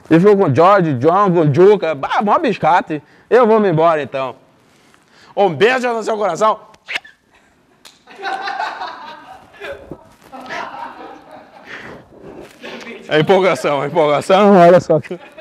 Ele ficou com George, John, com Juca. Bah, mó biscate. Eu vou me embora, então. Um beijo no seu coração. É empolgação, olha só.